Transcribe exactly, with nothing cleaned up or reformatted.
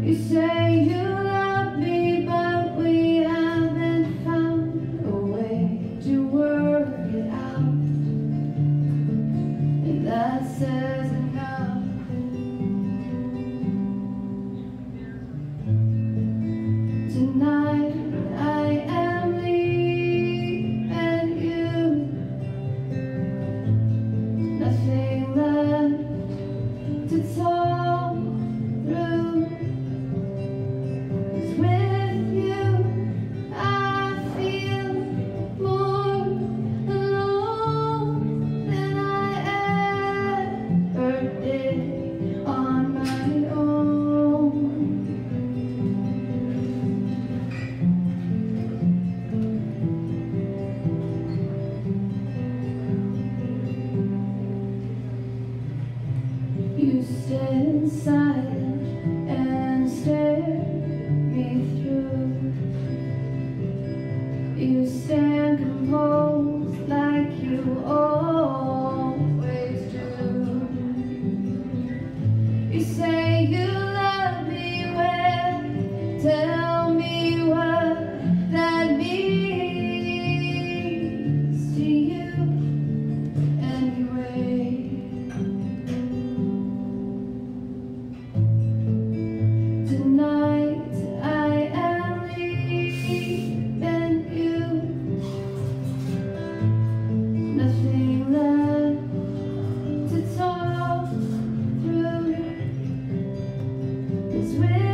You say you love me, but we haven't found a way to work it out, and that says enough. Tonight I am leaving you, nothing left to talk through. You stand silent and stare me through. You stand composed like you always do. You say you love me well, tell me what that means to you anyway. Tonight I am leaving you, nothing left to talk through. 'Cause with